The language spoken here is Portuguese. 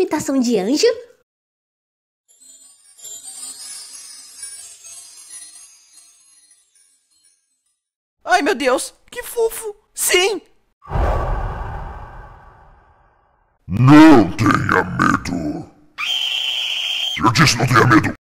imitação de anjo? Ai, meu Deus, que fofo! Sim! Não tenha medo. Eu disse não tenha medo.